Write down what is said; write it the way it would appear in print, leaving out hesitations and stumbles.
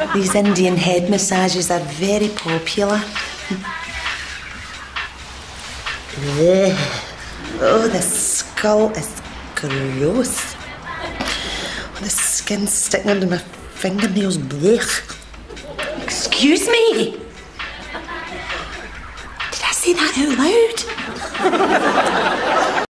These Indian head massages are very popular. Oh, the skull is gross. Oh, the skin's sticking under my fingernails. Blech. Excuse me? Did I say that out loud?